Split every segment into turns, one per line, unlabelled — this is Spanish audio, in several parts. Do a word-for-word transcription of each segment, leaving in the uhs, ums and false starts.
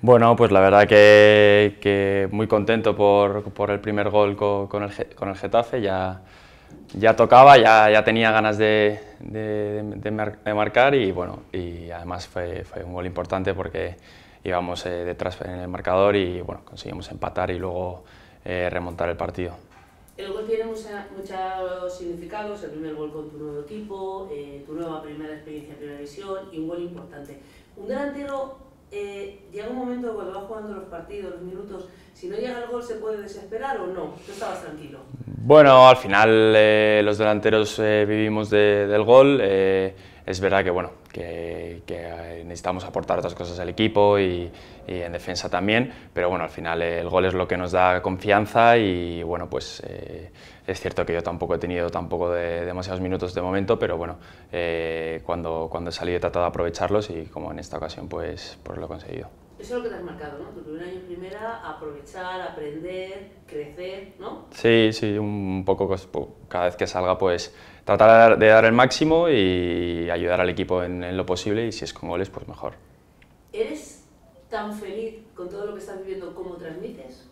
Bueno, pues la verdad que, que muy contento por, por el primer gol con, con, el, con el Getafe, ya, ya tocaba, ya, ya tenía ganas de, de, de, mar, de marcar y bueno, y además fue, fue un gol importante porque íbamos eh, detrás en el marcador y bueno, conseguimos empatar y luego eh, remontar el partido.
El gol tiene mucha, muchos significados, el primer gol con tu nuevo equipo, eh, tu nueva primera experiencia en Primera División y un gol importante. Un delantero eh, llega un momento cuando va jugando los partidos, los minutos, si no llega el gol se puede desesperar o no, tú estabas tranquilo.
Bueno, al final eh, los delanteros eh, vivimos de, del gol, eh, es verdad que, bueno, que, que necesitamos aportar otras cosas al equipo y, y en defensa también, pero bueno, al final eh, el gol es lo que nos da confianza y bueno, pues eh, es cierto que yo tampoco he tenido tampoco de, demasiados minutos de momento, pero bueno, eh, cuando, cuando he salido he tratado de aprovecharlos y como en esta ocasión pues, pues lo he conseguido.
Eso es lo que te has marcado, ¿no? Tu primer año en primera, aprovechar, aprender, crecer, ¿no?
Sí, sí, un poco cada vez que salga pues tratar de dar el máximo y ayudar al equipo en, en lo posible y si es con goles pues mejor.
¿Eres tan feliz con todo lo que estás viviendo como transmites?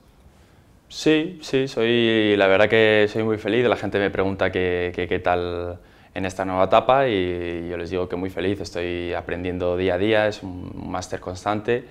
Sí, sí, soy, la verdad que soy muy feliz, la gente me pregunta qué, qué, qué tal en esta nueva etapa y yo les digo que muy feliz, estoy aprendiendo día a día, es un máster constante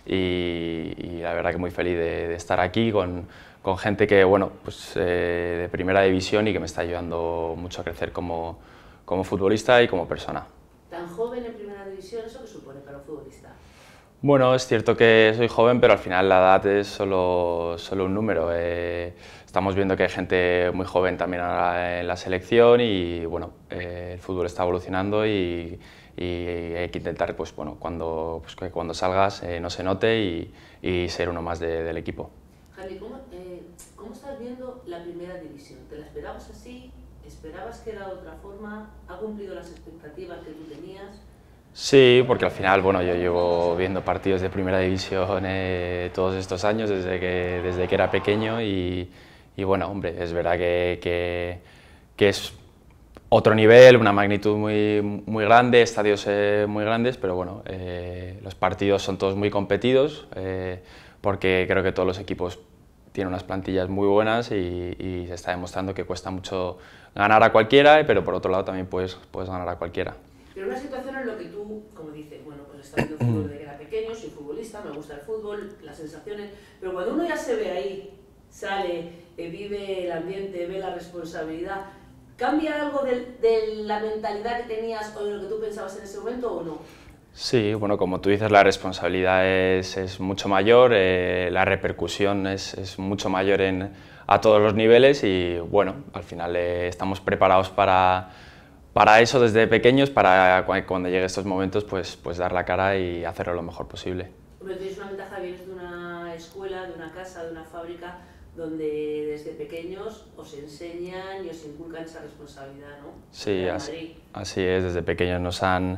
y, y la verdad que muy feliz de, de estar aquí con, con gente que, bueno, pues, eh, de primera división y que me está ayudando mucho a crecer como, como futbolista y como persona.
¿Tan joven en Primera División, eso qué supone para un futbolista?
Bueno, es cierto que soy joven, pero al final la edad es solo, solo un número. Eh, estamos viendo que hay gente muy joven también ahora en la selección y bueno, eh, el fútbol está evolucionando y, y hay que intentar pues, bueno, cuando, pues, que cuando salgas eh, no se note y, y ser uno más de, del equipo.
Javi, ¿cómo, eh, ¿cómo estás viendo la Primera División? ¿Te la esperabas así? ¿Esperabas que era de otra forma? ¿Ha cumplido las expectativas que tú tenías?
Sí, porque al final, bueno, yo llevo viendo partidos de Primera División eh, todos estos años, desde que, desde que era pequeño y, y bueno, hombre, es verdad que, que, que es otro nivel, una magnitud muy, muy grande, estadios eh, muy grandes, pero bueno, eh, los partidos son todos muy competidos, eh, porque creo que todos los equipos tienen unas plantillas muy buenas y, y se está demostrando que cuesta mucho ganar a cualquiera, pero por otro lado también puedes, puedes ganar a cualquiera.
Pero una situación en la que tú, como dices, bueno, pues he estado viendo fútbol desde que era pequeño, soy futbolista, me gusta el fútbol, las sensaciones, pero cuando uno ya se ve ahí, sale, eh, vive el ambiente, ve la responsabilidad, ¿cambia algo de, de la mentalidad que tenías o de lo que tú pensabas en ese momento o no?
Sí, bueno, como tú dices, la responsabilidad es, es mucho mayor, eh, la repercusión es, es mucho mayor en, a todos los niveles y bueno, al final eh, estamos preparados para, para eso desde pequeños, para cuando llegue estos momentos pues, pues dar la cara y hacerlo lo mejor posible.
Hombre, tienes una ventaja, vienes de una escuela, de una casa, de una fábrica, donde desde pequeños os enseñan y os inculcan esa responsabilidad, ¿no?
Sí, así, así es, desde pequeños nos han,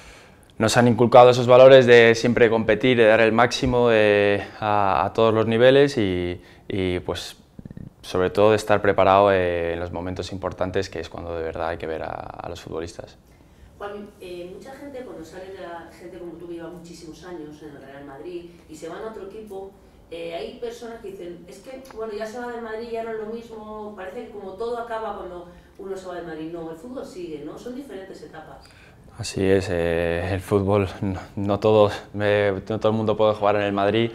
nos han inculcado esos valores de siempre competir, de dar el máximo eh, a, a todos los niveles y, y pues sobre todo de estar preparado eh, en los momentos importantes, que es cuando de verdad hay que ver a, a los futbolistas.
Juan, eh, mucha gente cuando sale de la gente como tú que lleva muchísimos años en el Real Madrid y se van a otro equipo, eh, hay personas que dicen, es que bueno, ya se va del Madrid, ya no es lo mismo, parece que como todo acaba cuando uno se va del Madrid. No, el fútbol sigue, ¿no? Son diferentes etapas.
Así es, eh, el fútbol, no, no, todo, eh, no todo el mundo puede jugar en el Madrid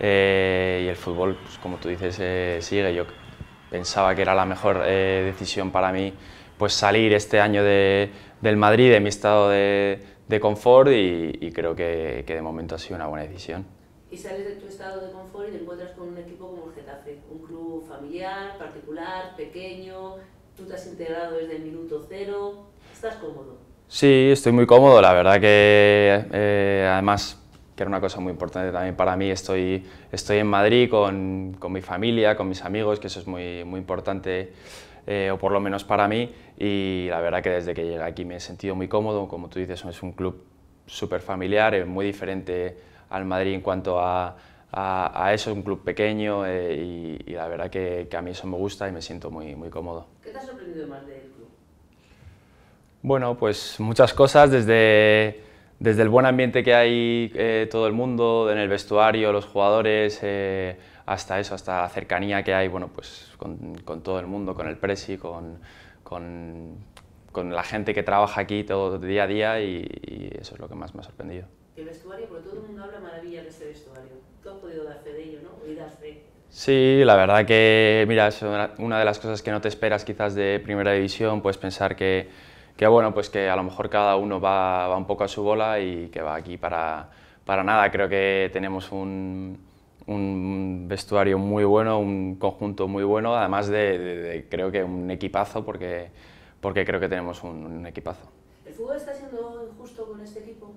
eh, y el fútbol, pues, como tú dices, eh, sigue. Yo pensaba que era la mejor eh, decisión para mí pues salir este año de, del Madrid, de mi estado de, de confort y, y creo que, que de momento ha sido una buena decisión.
Y sales de tu estado de confort y te encuentras con un equipo como el Getafe, un club familiar, particular, pequeño, tú te has integrado desde el minuto cero, ¿estás cómodo?
Sí, estoy muy cómodo, la verdad que eh, además, que era una cosa muy importante también para mí, estoy, estoy en Madrid con, con mi familia, con mis amigos, que eso es muy, muy importante, eh, o por lo menos para mí, y la verdad que desde que llegué aquí me he sentido muy cómodo, como tú dices, es un club súper familiar, eh, muy diferente al Madrid en cuanto a, a, a eso, es un club pequeño eh, y, y la verdad que, que a mí eso me gusta y me siento muy, muy cómodo.
¿Qué te ha sorprendido más del club?
Bueno, pues muchas cosas, desde, desde el buen ambiente que hay eh, todo el mundo, en el vestuario, los jugadores, eh, hasta eso, hasta la cercanía que hay, bueno, pues con, con todo el mundo, con el presi, con, con, con la gente que trabaja aquí todo día a día y, y eso es lo que más me ha sorprendido.
El vestuario, porque todo el mundo habla maravilla de este vestuario. Tú has podido dar fe de ello, ¿no? Y dar fe.
Sí, la verdad que, mira, es una, una de las cosas que no te esperas quizás de Primera División, pues pensar que, que bueno, pues que a lo mejor cada uno va, va un poco a su bola y que va aquí para, para nada. Creo que tenemos un, un vestuario muy bueno, un conjunto muy bueno, además de, de, de creo que un equipazo, porque, porque creo que tenemos un, un equipazo.
¿El fútbol está siendo injusto con este equipo?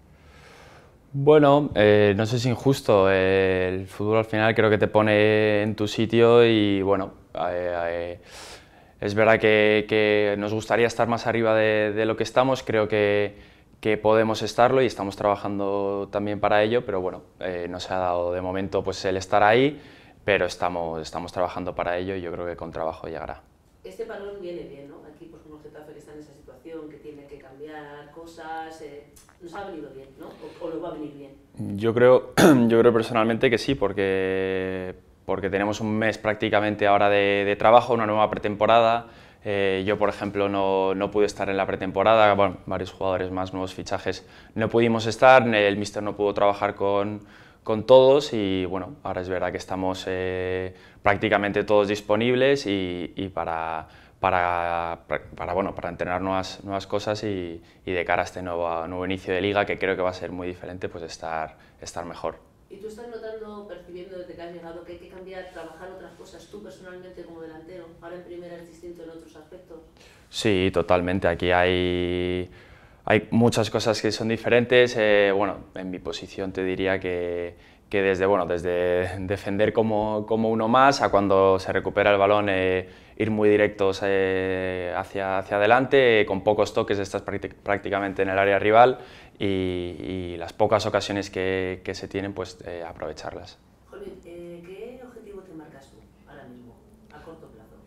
Bueno, eh, no sé si es injusto, eh, el fútbol al final creo que te pone en tu sitio y bueno, eh, eh, es verdad que, que nos gustaría estar más arriba de, de lo que estamos, creo que, que podemos estarlo y estamos trabajando también para ello, pero bueno, eh, no se ha dado de momento pues el estar ahí, pero estamos, estamos trabajando para ello y yo creo que con trabajo llegará.
Este parón viene bien, ¿no? Aquí, pues, como Getafe que está en esa situación, que tiene que cambiar cosas, eh, nos ha venido bien, ¿no? O, o nos va a venir bien.
Yo creo, yo creo personalmente que sí, porque, porque tenemos un mes prácticamente ahora de, de trabajo, una nueva pretemporada. Eh, yo, por ejemplo, no, no pude estar en la pretemporada, bueno, varios jugadores más, nuevos fichajes, no pudimos estar, el míster no pudo trabajar con, con todos y bueno, ahora es verdad que estamos eh, prácticamente todos disponibles y, y para, para, para, bueno, para entrenar nuevas, nuevas cosas y, y de cara a este nuevo, nuevo inicio de liga, que creo que va a ser muy diferente, pues estar, estar mejor.
¿Y tú estás notando, percibiendo desde que has llegado, que hay que cambiar, trabajar otras cosas tú personalmente como delantero? Ahora en primera es distinto en otros aspectos.
Sí, totalmente. Aquí hay, hay muchas cosas que son diferentes. Eh, bueno, en mi posición te diría que, que desde, bueno, desde defender como, como uno más a cuando se recupera el balón, eh, ir muy directos eh, hacia, hacia adelante, eh, con pocos toques estás prácticamente en el área rival y, y las pocas ocasiones que, que se tienen, pues eh, aprovecharlas.
Jolín, eh, ¿qué objetivo te marcas tú ahora mismo, a corto plazo?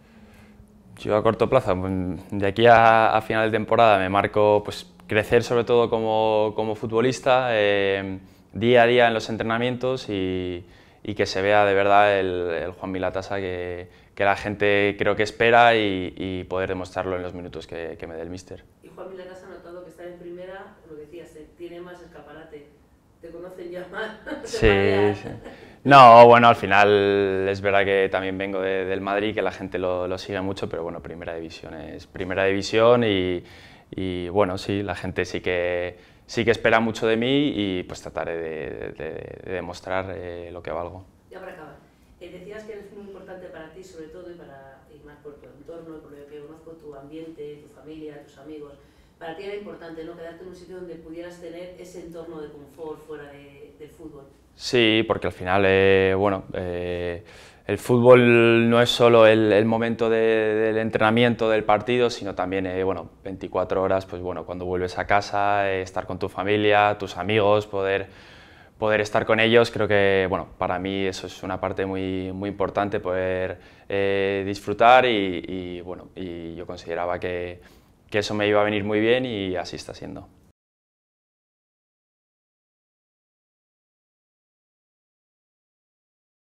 Yo a corto plazo, de aquí a, a final de temporada me marco pues, crecer sobre todo como, como futbolista, eh, día a día en los entrenamientos y, y que se vea de verdad el, el Juan Vilatasa que, que la gente creo que espera y, y poder demostrarlo en los minutos que, que me dé el míster.
Y Juan Vilatasa ha notado que estar en primera, lo que decías, tiene más escaparate, te conocen ya más.
Sí, sí. No, bueno, al final es verdad que también vengo de, del Madrid, que la gente lo, lo sigue mucho, pero bueno, Primera División es Primera División y, y bueno, sí, la gente sí que, sí que espera mucho de mí y pues trataré de, de, de demostrar eh, lo que valgo.
Ya para acabar, eh, decías que es muy importante para ti, sobre todo, y, para, y más por tu entorno, y por lo que conozco, tu ambiente, tu familia, tus amigos. Para ti era importante, ¿no?, quedarte en un sitio donde pudieras tener ese entorno de confort fuera de, del fútbol.
Sí, porque al final, eh, bueno, eh, el fútbol no es solo el, el momento de, del entrenamiento del partido, sino también, eh, bueno, veinticuatro horas, pues bueno, cuando vuelves a casa, eh, estar con tu familia, tus amigos, poder, poder estar con ellos, creo que, bueno, para mí eso es una parte muy, muy importante, poder eh, disfrutar y, y, bueno, y yo consideraba que, que eso me iba a venir muy bien y así está siendo.